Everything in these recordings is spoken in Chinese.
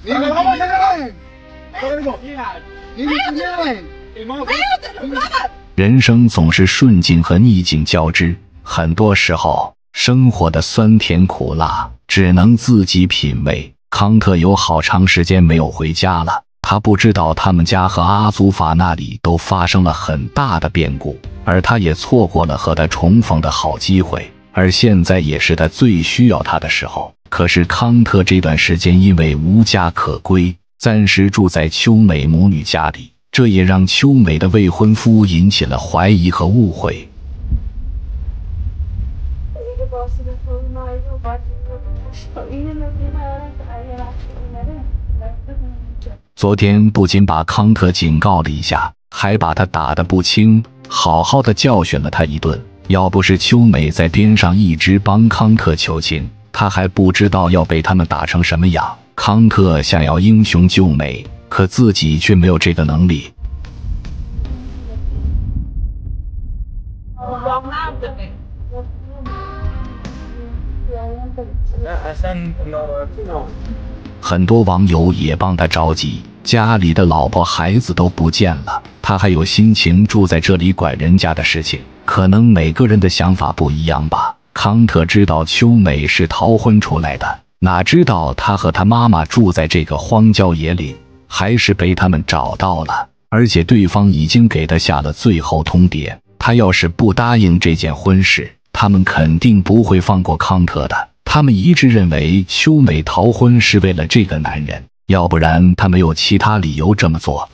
人生总是顺境和逆境交织，很多时候生活的酸甜苦辣只能自己品味。康特有好长时间没有回家了，他不知道他们家和阿祖法那里都发生了很大的变故，而他也错过了和他重逢的好机会，而现在也是他最需要他的时候。可是康特这段时间因为无家可归，暂时住在秋美母女家里，这也让秋美的未婚夫引起了怀疑和误会。昨天不仅把康特警告了一下，还把他打得不轻，好好的教训了他一顿。要不是秋美在边上一直帮康特求情，他还不知道要被他们打成什么样。康特想要英雄救美，可自己却没有这个能力。很多网友也帮他着急，家里的老婆孩子都不见了，他还有心情住在这里管人家的事情。可能每个人的想法不一样吧。康特知道秋美是逃婚出来的，哪知道他和他妈妈住在这个荒郊野岭，还是被他们找到了，而且对方已经给他下了最后通牒，他要是不答应这件婚事，他们肯定不会放过康特的。他们一致认为秋美逃婚是为了这个男人，要不然他没有其他理由这么做。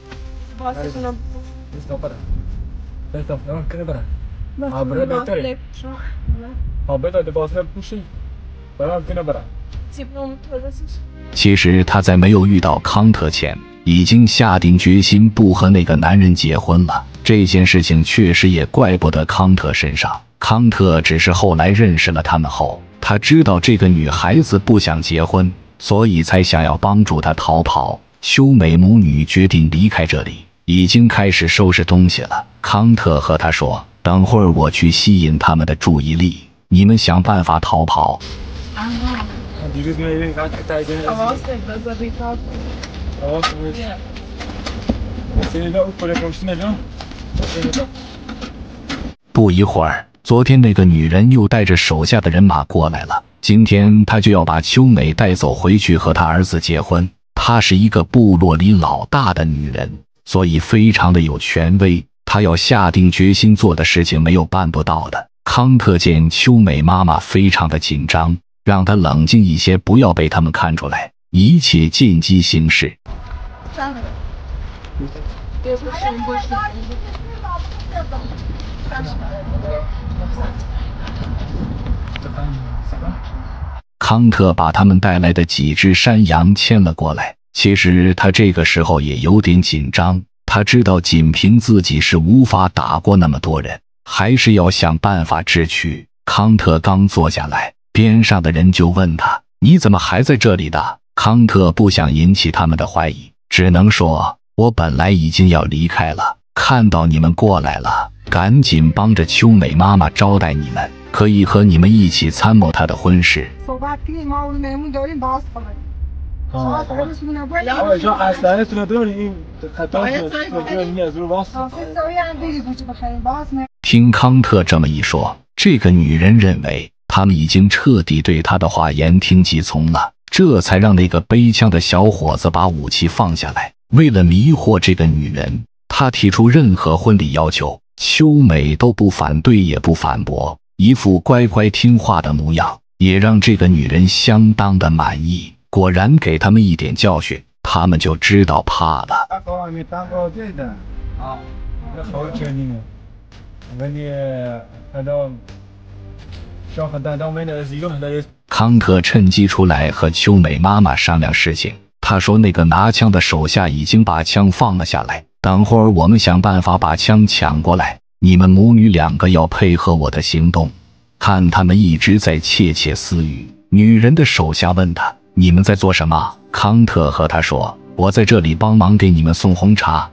其实他在没有遇到康特前，已经下定决心不和那个男人结婚了。这件事情确实也怪不得康特身上，康特只是后来认识了他们后，他知道这个女孩子不想结婚，所以才想要帮助她逃跑。秋美母女决定离开这里，已经开始收拾东西了。康特和他说，等会儿我去吸引他们的注意力，你们想办法逃跑。不一会儿，昨天那个女人又带着手下的人马过来了，今天她就要把秋美带走回去和她儿子结婚。她是一个部落里老大的女人，所以非常的有权威，她要下定决心做的事情没有办不到的。康特见秋美妈妈非常的紧张，让她冷静一些，不要被他们看出来，一切见机行事。康特把他们带来的几只山羊牵了过来，其实他这个时候也有点紧张，他知道仅凭自己是无法打过那么多人，还是要想办法智取。康特刚坐下来，边上的人就问他，你怎么还在这里的？康特不想引起他们的怀疑，只能说，我本来已经要离开了，看到你们过来了，赶紧帮着秋美妈妈招待你们，可以和你们一起参谋她的婚事。听康特这么一说，这个女人认为他们已经彻底对她的话言听计从了，这才让那个背枪的小伙子把武器放下来。为了迷惑这个女人，他提出任何婚礼要求，秋美都不反对也不反驳，一副乖乖听话的模样，也让这个女人相当的满意。果然给他们一点教训，他们就知道怕了。康特趁机出来和秋美妈妈商量事情，他说那个拿枪的手下已经把枪放了下来，等会儿我们想办法把枪抢过来，你们母女两个要配合我的行动。看他们一直在窃窃私语，女人的手下问他，你们在做什么？康特和他说，我在这里帮忙给你们送红茶。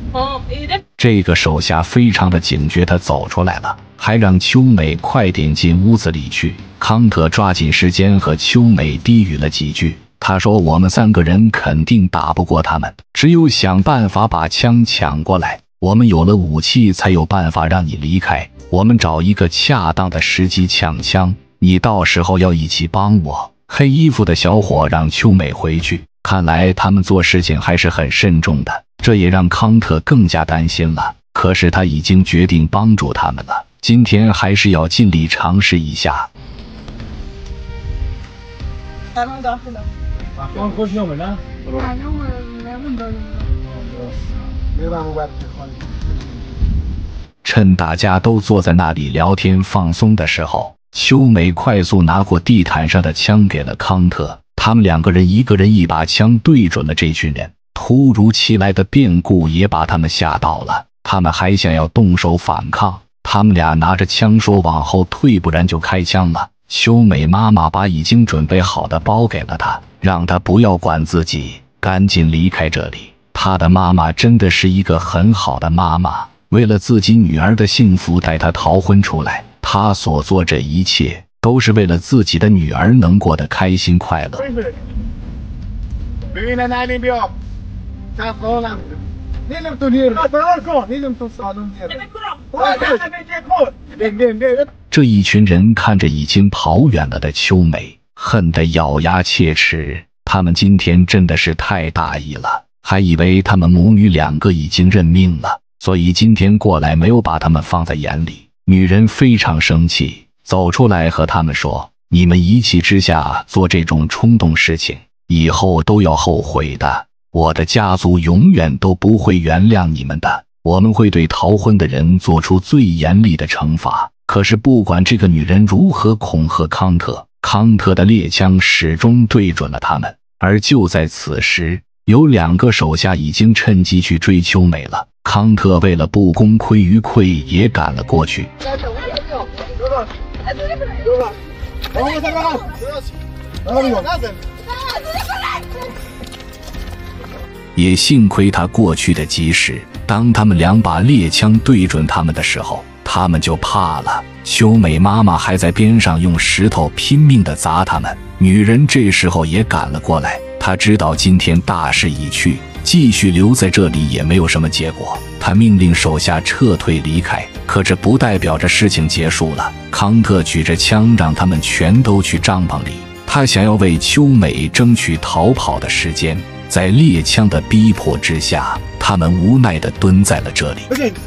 这个手下非常的警觉，他走出来了，还让秋美快点进屋子里去。康特抓紧时间和秋美低语了几句，他说：“我们3个人肯定打不过他们，只有想办法把枪抢过来。我们有了武器，才有办法让你离开。我们找一个恰当的时机抢枪，你到时候要一起帮我。”黑衣服的小伙让秋美回去，看来他们做事情还是很慎重的，这也让康特更加担心了。可是他已经决定帮助他们了，今天还是要尽力尝试一下。趁大家都坐在那里聊天放松的时候，秋美快速拿过地毯上的枪给了康特，他们2个人一个人一把枪对准了这群人。突如其来的变故也把他们吓到了，他们还想要动手反抗。他们俩拿着枪说往后退，不然就开枪了。秋美妈妈把已经准备好的包给了他，让他不要管自己，赶紧离开这里。他的妈妈真的是一个很好的妈妈，为了自己女儿的幸福带她逃婚出来，她所做这一切都是为了自己的女儿能过得开心快乐。这一群人看着已经跑远了的秋美，恨得咬牙切齿。他们今天真的是太大意了，还以为他们母女2个已经认命了，所以今天过来没有把他们放在眼里。女人非常生气，走出来和他们说：“你们一气之下做这种冲动事情，以后都要后悔的。我的家族永远都不会原谅你们的，我们会对逃婚的人做出最严厉的惩罚。”可是不管这个女人如何恐吓康特，康特的猎枪始终对准了他们。而就在此时，有2个手下已经趁机去追秋美了。康特为了不功亏于篑，也赶了过去。也幸亏他过去的及时，当他们2把猎枪对准他们的时候，他们就怕了。秋美妈妈还在边上用石头拼命地砸他们。女人这时候也赶了过来，她知道今天大势已去，继续留在这里也没有什么结果。她命令手下撤退离开，可这不代表着事情结束了。康特举着枪让他们全都去帐篷里，他想要为秋美争取逃跑的时间。在猎枪的逼迫之下，他们无奈地蹲在了这里。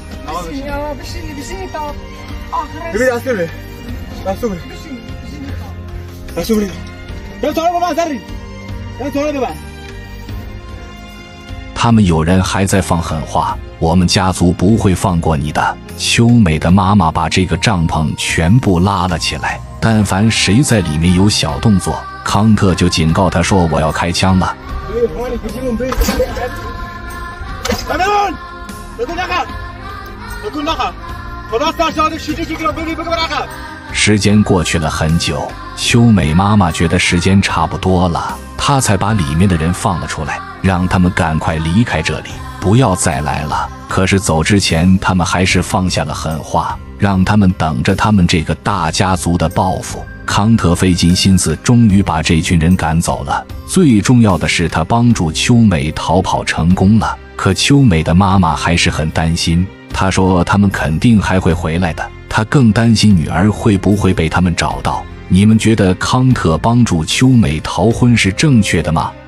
他们有人还在放狠话：“我们家族不会放过你的。”秋美的妈妈把这个帐篷全部拉了起来，但凡谁在里面有小动作，康特就警告他说：“我要开枪了。”时间过去了很久，秋美妈妈觉得时间差不多了，她才把里面的人放了出来，让他们赶快离开这里，不要再来了。可是走之前，他们还是放下了狠话，让他们等着他们这个大家族的报复。康特费尽心思，终于把这群人赶走了。最重要的是，他帮助秋美逃跑成功了。可秋美的妈妈还是很担心，她说他们肯定还会回来的。她更担心女儿会不会被他们找到。你们觉得康特帮助秋美逃婚是正确的吗？